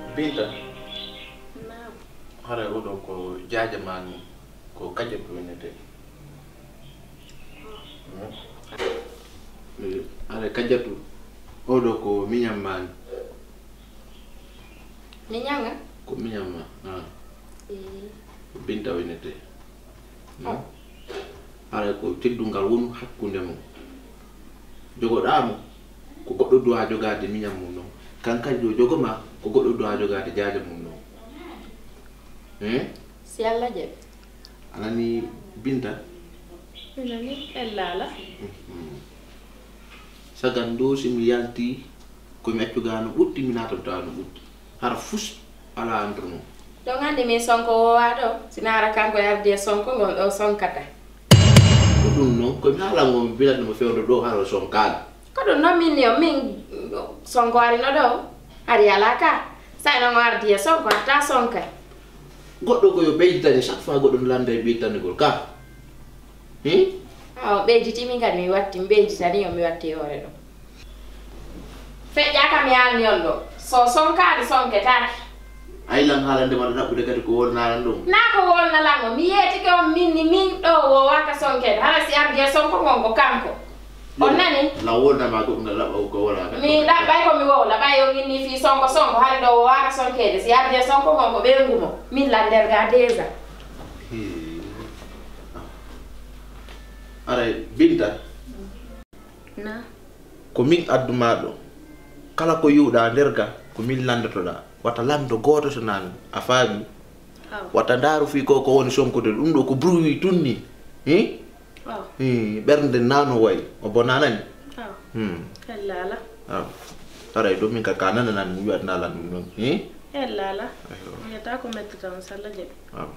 Binta. Naam. Hara odo ko jajaman ko kajatu wenete. Hara kajatu odo ko minyamman. Minyanga? Ko minyamma. Binta wenete. Hara ko teddungal wonu hakkunde mo. Jogoɗamo ko goɗɗo duwa jogade minyam mum non. Kankan jo jogoma ko goɗɗo duwa jogade jaja mum non. Si Allah jaɓi. Anani Binta. Nani ellala. Sagan do simi yalti ko mi accuga no ɓutti mi natamtawa no ɓutti hara fus ala antono. Ɗo andi min sonko wowa ɗo sinara kanko yardi e sonko gon ɗo sonkata. Ko ɗum noon komi haalango mi bilatnomo fewdo ɗo hara sonkala. Ko ɗum noon min yo min sonko arino ɗo ari ala ka sayno ngo ardi e sonko hatta sonkay. Goɗɗo ko yo ɓeyditani chaque fois goɗɗo landa e ɓeyditanigol ka. O ɓeyditi min kadi mi watti mi ɓeyditani yo mi watti hoore ɗo. Feƴƴa kam yalni on ɗo so sonkade sonketaki. Aylan haalande maɗa ɗaɓɓude kadi ko wolnaran ɗum. Na ko wolnalango mi yeetike on min ni min ɗo wowaka sonkede hara si ardi e sonko gon ko kanko. On nani? La wolnama ko ɗum laɓa ko wolaka. Mi ɗaɓɓay ko mi wow laɓay yo ginni fi sonko sonko hade ɗo wowaka sonkede si ardi e sonko gon ko ɓeygumo min landerga déjà. Ara Binta. Na. Ko min addumaɗo kala ko yiwɗa nderga ko min landotoɗa wata lamdo goto so nani a faami wata ndaru fi ko woni sonkude ɗum ɗo ko bruit tunni ɓernde nano way o bonanani ellala aray ɗo min ka nananani mi wiwat nalan ɗum noon ellala wiyata ko mettata on salla jaɓi.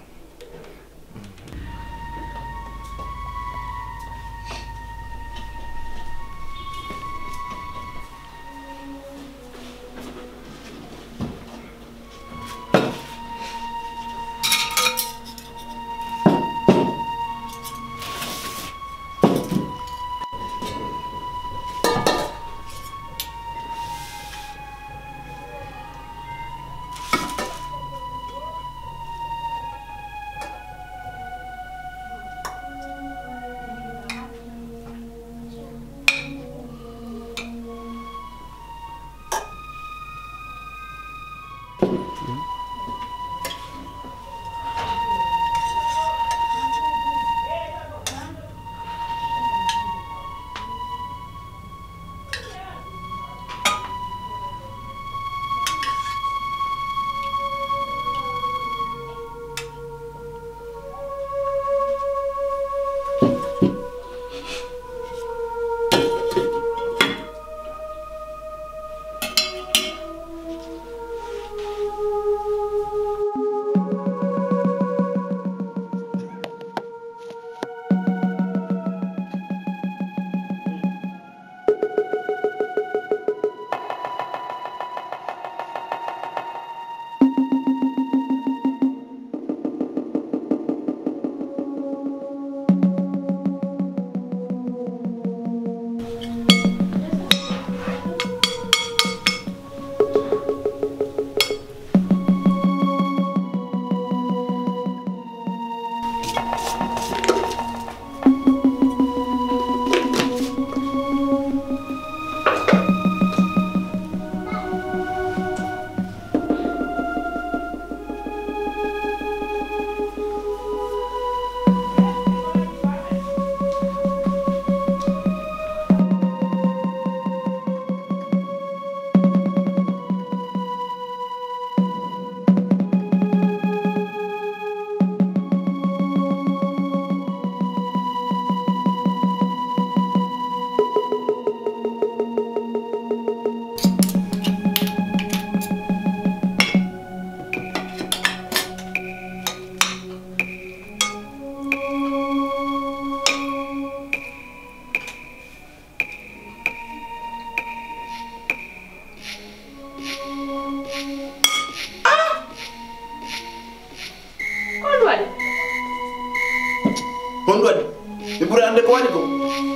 Hondu waɗi ɓe ɓuri ande ko waɗi ko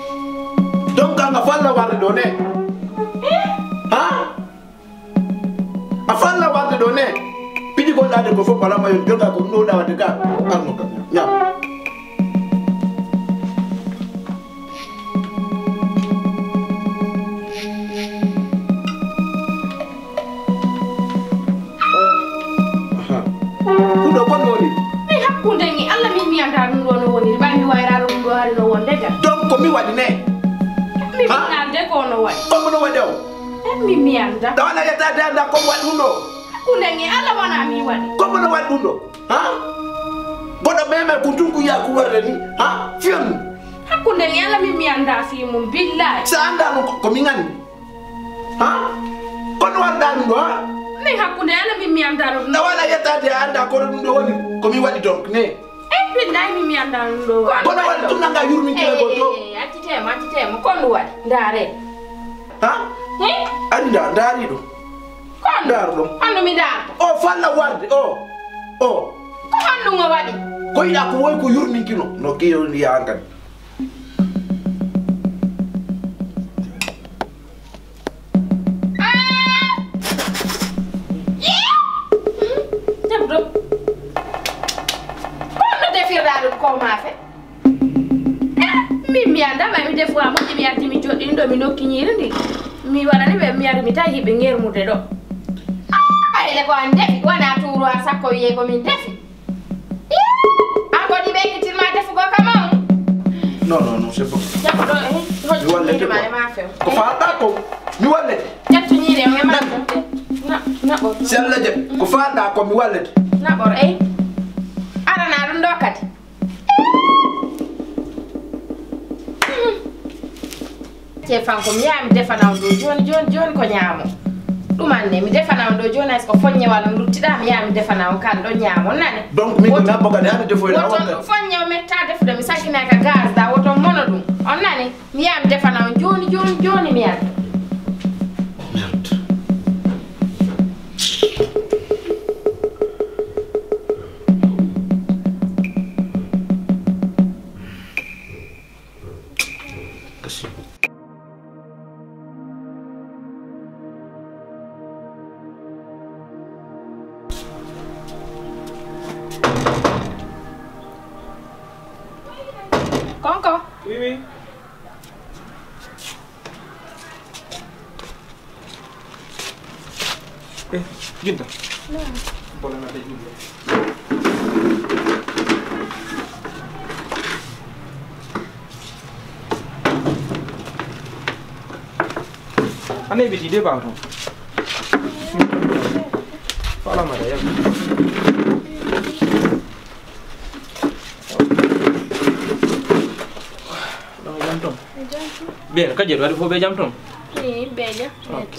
donc anga falla warde ɗo ne ha a falla warde ɗo ne gollade ko fof wala mayon joga ko no lawade ka arno ka ñam kudo bononi mi hakkunde ngi alla mi miyanta dum do no woni bandi wayra dum do hari no wonde ga donc ko mi wadi ne mi miyante ko no wadi ko no wadi o mi miyanta da wala yata da ko wadi hundo hakkunde ngi alla wana mi wadi ko no wadi hundo ha bodo meme ko tunku ya ko warde ni ha fiam hakkunde ngi alla mi miyanta fi mum billahi sa anda ko mi ngani ha ko no wadi hundo ha mi hakkunde alla mi miyanta dum da wala yata da anda ko dum do woni ko mi wadi donc ne billahi mi miyanta dum do bodo wadi tunna nga yurmi kile go to atitema ko no wadi ndare ha anda ndari do ko ndar do ando mi dar o falla warde o ko handu ngo wadi ko ila ko woy ko yurni kino no kiyo ndi yangan ko ma fe mi anda ma mi defu am mi arti mi jodi ndo mi nokki nyiri ndi mi wala ni be mi arti mi tayi be nger mu de do ay le ko ande wana turu asako ye ko min defi ako di be kitil ma defu go kama non c'est pas jabo do mi walle de ma fe ko faada ko mi walle jattu nyiri o ma na bo sella je ko faada ko mi walle na bor ara na dum do kati te fanko mi yaami defana do joni ko nyaamo dum anne mi defana do joni es ko fonye wala luttida mi yaami defana on kan do nyaamo nane donc mi ko nabbo gade hande defo ila wonta fonye o metta defude mi sakina ka gaz da woto mono dum on nane mi yaami defana on joni mi yaami merde Konko. Oui. Ginta. Boleh nanti juga. Aneh biji dia bang. Fala mana ya? Bien, ka jeeru wadi fo be jam ton? Beja.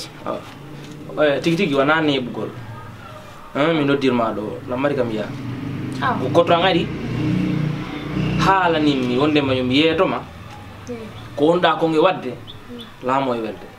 Tigi wana ne bugol. Mi noddirma do lamari kam ya. Ko koto ngari. Hala ni mi wonde ma nyum yeto ma. Ko onda ko ngi wadde. Lamo e welde.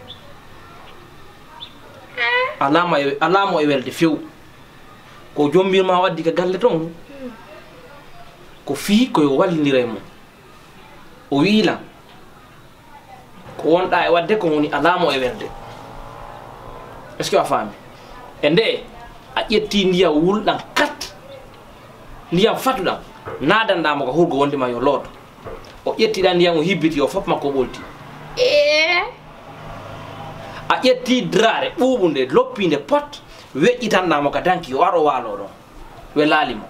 Alamo e welde few. Ko jombirma waddi ka galle ton. Ko fi ko wallindire mo. O wiila ko wonda e wadde ko woni alamo e welde. Est-ce que a fami ende a ƴetti ndiyam wulɗam kat ndiyam fatuɗam nadandama ko hurgo wonde ma yo looto o ƴettiɗa ndiyam o hibbiti o fof makko ɓolti a ƴetti drare ɓuɓunde loppinde pot weƴƴitannamo ka danki o aro walo ɗon we laalimo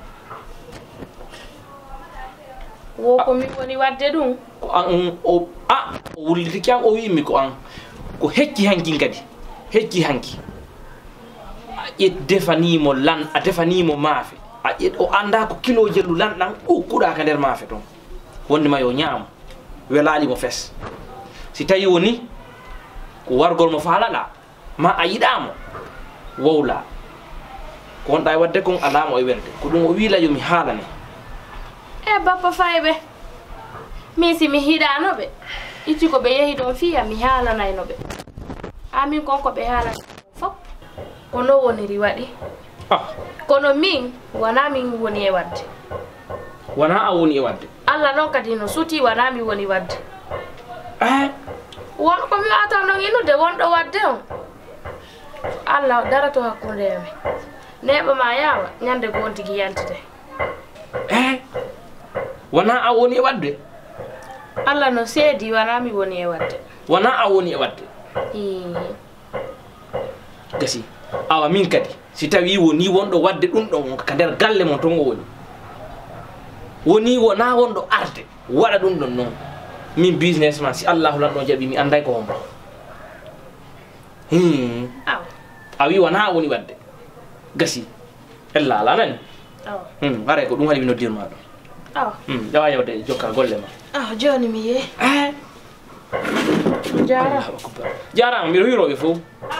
wo ko mi woni wadde ɗum o wulliti kyan o wimi ko an ko hecci hankin kadi hecci hanki a defanimo a defanimo maafe o anda ko kilo jellu lanɗan ukkuɗa ka nder maafe ton wondema yo ñaamo welalimo fes si tawi woni ko wargol mo faalaɗa ma a yiɗamo wowla ko wonɗa e wadde kon alamo e welde ko ɗum o wiila yomi haalane bappa fayɓe min si mi hiɗanoɓe itti ko ɓe yehi ɗon fiya mi haalanaynoɓe amin konko ɓe haalana fof kono woniri waɗi kono min wona min woni e wadde wona a woni e wadde allah noon kadi no suti wona mi woni wadde won ko mi wata non inude wonɗo wadde on allah darato hakkunde amen neɓa ma yawa ñande ko on tigi yaltete wona a woni e wadde Allah no seedi wona mi woni e wadde wona a woni e wadde gasi awa min kadi si tawi woni wonɗo wadde ɗum ɗon ka nder galle mon ton o woni wona wonɗo arde waɗa ɗum ɗon noon min businessman si allahu lan ɗon jaɓi mi anday ko hombo a wi wona a woni wadde gasi ella ala nani haray ko ɗum waɗi mi noddirma ɗo ƴawa yewde jokka golle ma joni mi ye jarama mbiɗo wiroɓe fof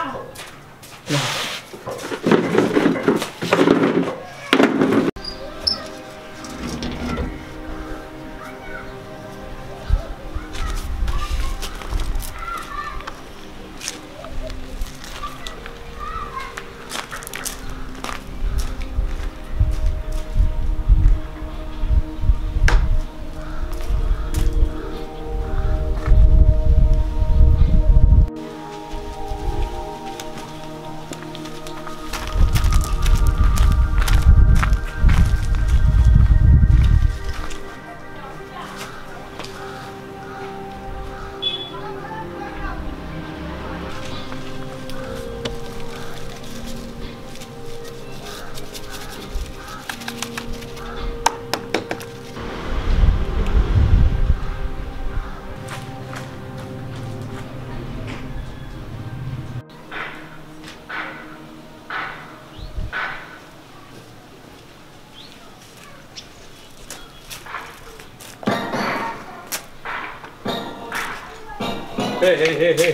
Hey.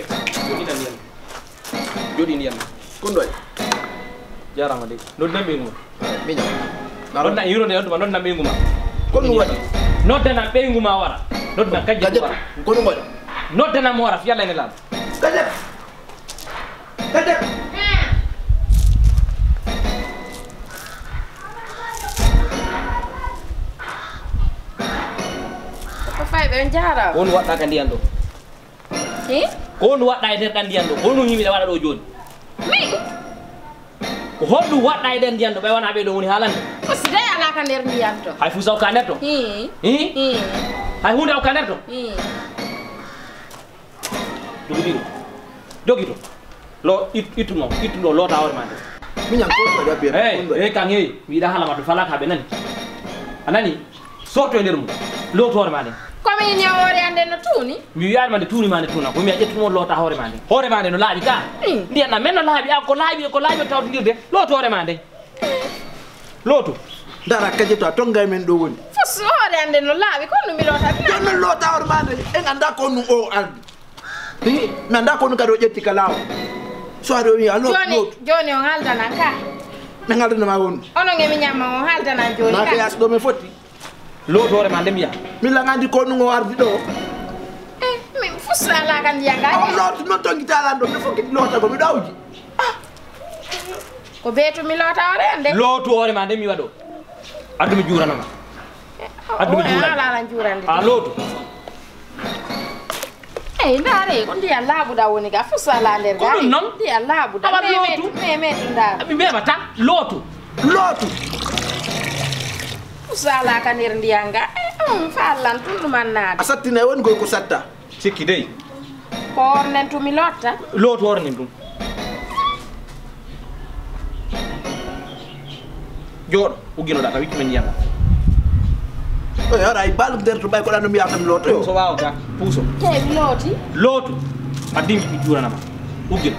Jodi niyan. Kundoy. Jarama de. Nodna ɓeygu ma. Miño. Nodna yiro de oduma nodna ɓeygu ma. Kono waɗi. Noddana ɓeygu ma wara. Nodna kajje wara. Kono waɗi. Noddana mo wara yalla ene laam. Kajje. ko fayɓe on jara on waɗɗa ka ndiyan ɗo ko on waɗɗa e nder ɗan ndiyan ɗo honum yimɓe waɗa ɗo joni ko honɗum waɗɗa e nder ndiyan ɗo ɓay wona ɓe ɗo woni haalande ko si tawi ala ka nder ndiyan to hay fuu saw ka nder to hay hunde aw ka nder to dogi to lo ittuno ittuɗo loota hoore ma nde miñan ko waɗi abbere hey kan hey wiɗa haala ma to falaka ɓe nani a nani sotto e nder mum lootu hoore ma nde komin ñawore ande no tuuni mi wiyani nde tuuni ma nde tuuna komi a ƴettumo loota hoore ma nde no laaɓi ka ndiyanɗa men no laaɓi a ko laaɓi tawtodirde lootu hoore ma nde lootu dara kadi to a tonggay men ɗo woni fos hoore ande no laaɓi kono mi loota jon min loota hoore ma nde en anda ko nu o ardi mi anda ko nu kadi o ƴetti ka laawa so aɗa wi a lootu joni on haldanan ka mi haldanama won onon emi ñamma on haldanan joni ma ko yaas ɗo mi foti lootu hoore ma nde mbiya mi langandi ko nu o ardi ɗo mi fusala kan ndiyaga o lootu noon tonguitalan ɗo mi fof kadi loota ko mi ɗawji ko beetu mi loota hoore ande lootu hoore ma nde mi waɗo addu mi juuranoma addu mi juurala juurande a lootu eyi ndaare ko ndiyan laaɓuɗa woni ga fusala nder ga ɗum noon ndiyan laaɓuɗa awa lootu memetu ndaara mi mbiyama tan lootu fusala ka nder ndiyan ga fallan tun ɗuman naade a sattina woni koy ko satta sikki dey ko ornen tumi lotta lootu hoore nin ɗum jooɗo ugginoɗa ka wiccu men ndiyam oy ara ay baalu nder to ɓay ko ɗanno mbiyata mi looto yo so wawata puuso keewi looti lootu a dingi mi juuranama uggino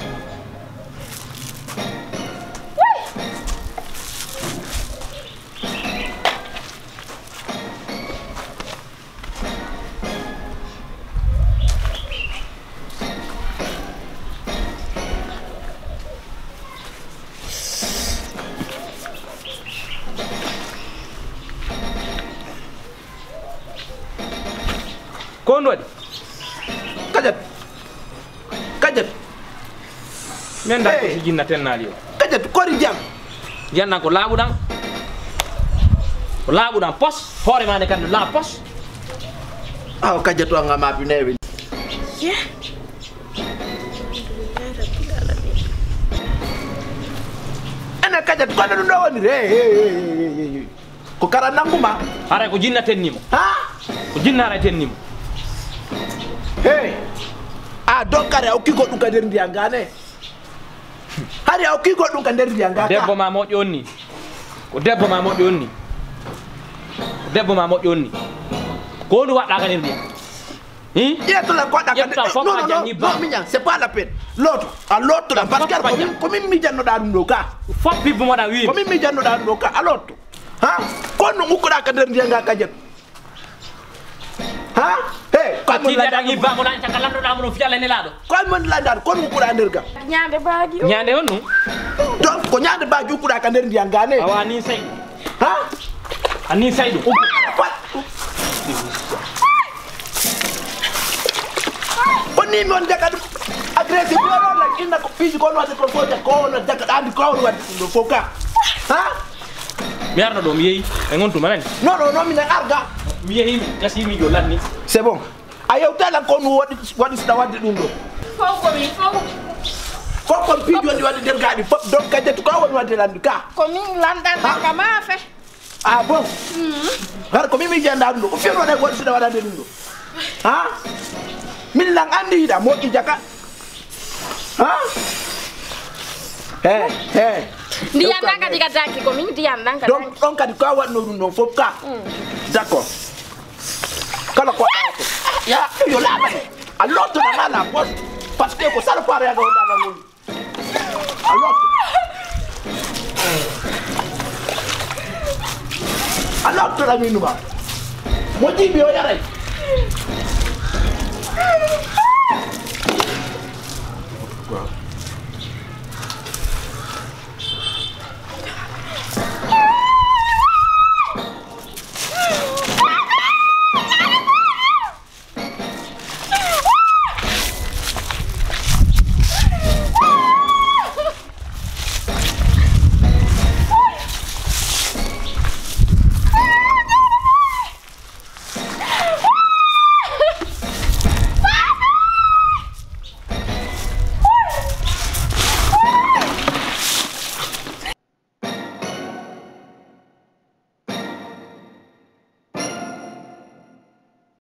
ko on waɗi kajat min da ko si jinna tennali o kajat kori jam jiyanɗan ko laaɓuɗan pos hoore ma nde kadi laaɓ pos aw kajat o anga mapi newi ene kajat kajet ko na ndo woni re ko karananguma ara ko jinna tennimo ha ko jinnara tennimo hey a don kare o kiko dum ka der ndiyangane hari o kiko dum ka der ndiyanga debbo ma mo ƴonni ko debbo ma mo ƴonni debbo ma mo ƴonni ko ndu wadda ka nder ndiyam Yeto la kwada kan non minya c'est pas la peine l'autre à l'autre la parce que ko min mi janno da dum do ka fop bi bu mo da wi ko min mi janno da dum do ka à l'autre ha ko no ukura ka der ndianga ka jet ha hey ko mon la dangi ba mo lan ta kala do mo fi ala ne lado ko mon la dar ko no ukura nder ga nyande baagi nyande wonu donc ko nyande baagi ukura ka nder ndianga ne awa ni say ha ani saydu ni mon jakad agressif yoro la inna ko fiji ko wati ko foja ko no jakad andi ko wati do foka ha mi arno do mi yeyi e ngontu manani non mi na arga mi yeyi kasi mi jolanni c'est bon ayo tala ko no wadi sta wadi dum do ko mi ko fiji wadi der gadi fop donc kajet ko woni wadi landi ka ko min landan ka ma fe ah bon har ko mi janda dum ko fi no ne wadi sta wadi dum do ha min lang andi da mo ijaka ha hey ndiyan danga diga daki ko min ndiyan danga donc on kadi ko wadno dum non fop ka d'accord kala ko ya yo la ba alors to na la poste parce que ko sala pare ga onda na mun alors to la minu ba mo jibi o yare Wow.